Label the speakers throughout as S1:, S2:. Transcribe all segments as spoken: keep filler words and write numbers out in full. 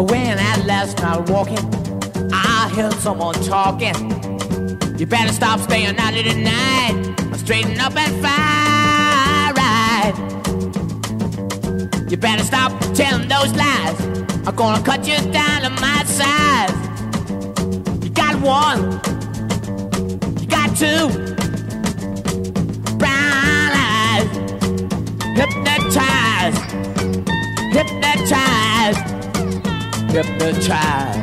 S1: When at last started walking, I heard someone talking. You better stop staying out of the night. Straighten up and fire right. You better stop telling those lies. I'm gonna cut you down to my size. You got one, you got two brown eyes. Hypnotize, hypnotize, hypnotize.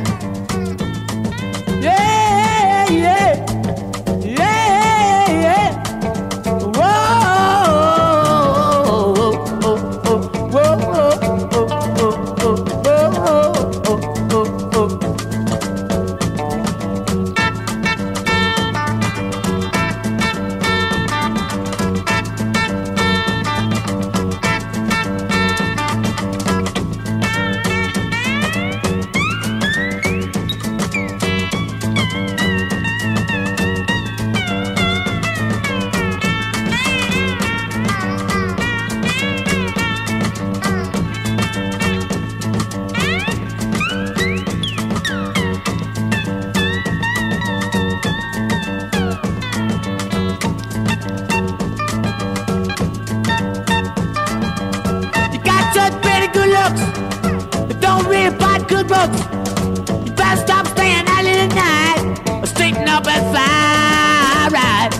S1: Yeah, yeah, yeah, yeah. Whoa, whoa, whoa, whoa, whoa, whoa, whoa, whoa. Don't read about good books. You better stop staying out in the night. Straighten up and fly right.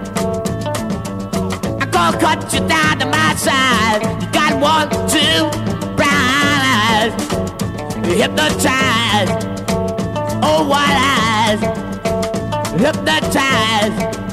S1: I'm gonna cut you down to my size. You got one, two brown eyes. Hypnotize, oh white eyes. Hypnotize.